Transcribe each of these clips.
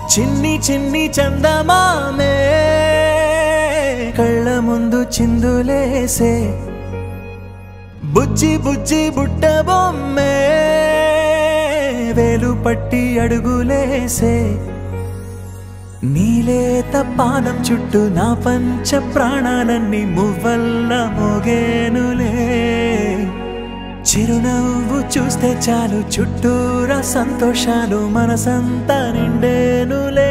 చిన్ని చిన్ని చందమామే కళ్ళ ముందు చిందులేసే బుజ్జి బుజ్జి బుట్ట బొమ్మే వేలు పట్టి అడుగులేసే నీలేత పానం చుట్టూ నా పంచ ప్రాణాలన్నీ మువ్వల్ల మోగేనులే చిరునవ్వు చూస్తే చాలు చుట్టూరా సంతోషాలు మనసంతా నిండేనులే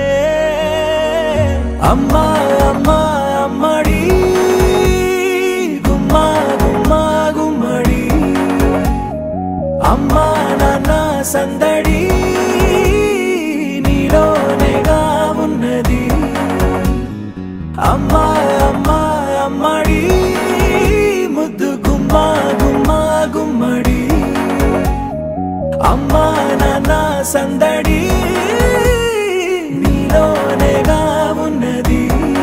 అమ్మా అమ్మా అమ్మడి గుమ్మా గుమ్మా గుమ్మడి అమ్మా నాన్న సందడి నీలోనేగా ఉన్నది అమ్మా అమ్మా అమ్మడి ముద్దు గుమ్మా గుమ్మా గుమ్మడి అమ్మా నాన్న సందడి నీలోనేగా ఉన్నది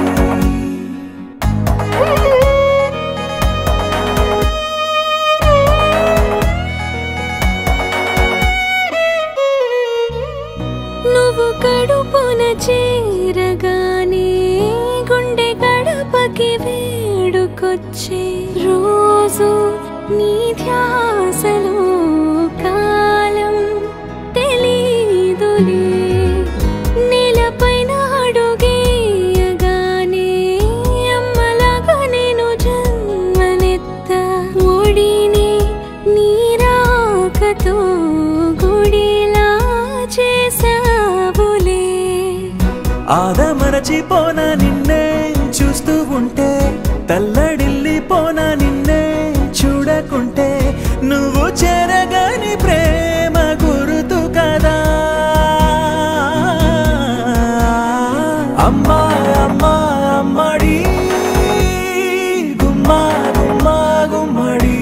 నువ్వు కడుపున చేరగానే గుండె గడపకి వేడుకొచ్చే రోజు నీ ధ్యాసలో కాలం తెలీదులే నేలపైన అడుగేయగానే అమ్మలాగా నేను జన్మనెత్త ఒడిని నీ రాకతో గుడిలా చేసావులే ఆదమరచిపోనా నిన్నే చూస్తూ ఉంటే తల్లడిల్లిపోనా నిన్నే చూడకుంటే నువ్వు చెరగని ప్రేమ గుర్తు కదా అమ్మా అమ్మా అమ్మడి గుమ్మా గుమ్మా గుమ్మడి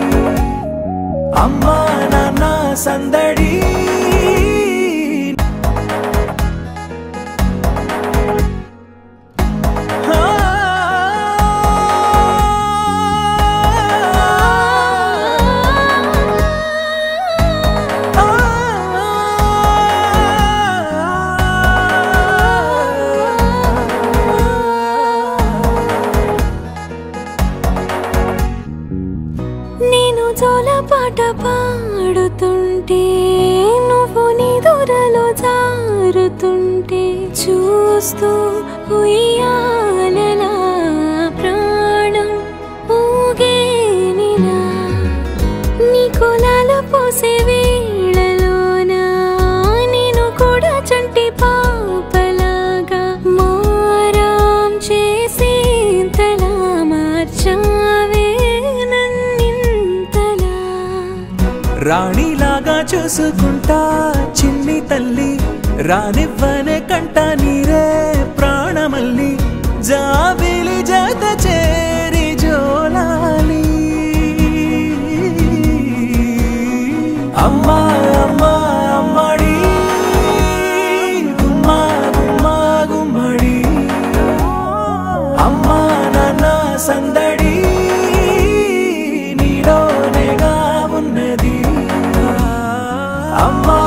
అమ్మా నాన్న సందడి నేను జోలపాట పాడుతుంటే నువ్వు నిదురలో జారుతుంటే చూస్తూ ఉయ్యాలలా ప్రాణం ఊగేనిలా నీ కులాల పోసే వేళలోన నేను కూడా చంటి పాపలాగా మారాం చేసేంతలా మార్చావే రాణిలాగా చూసుకుంటా చిన్ని తల్లి రానివ్వనే కంట నీరే ప్రాణమల్లి జాబిలి జత చేరి జోలాలి అమ్మా అమ్మా అమ్మడి గుమ్మా గుమ్మా గుమ్మడి అమ్మా నాన్న సందడి నీలోనేగా ఉన్నది అమ్మా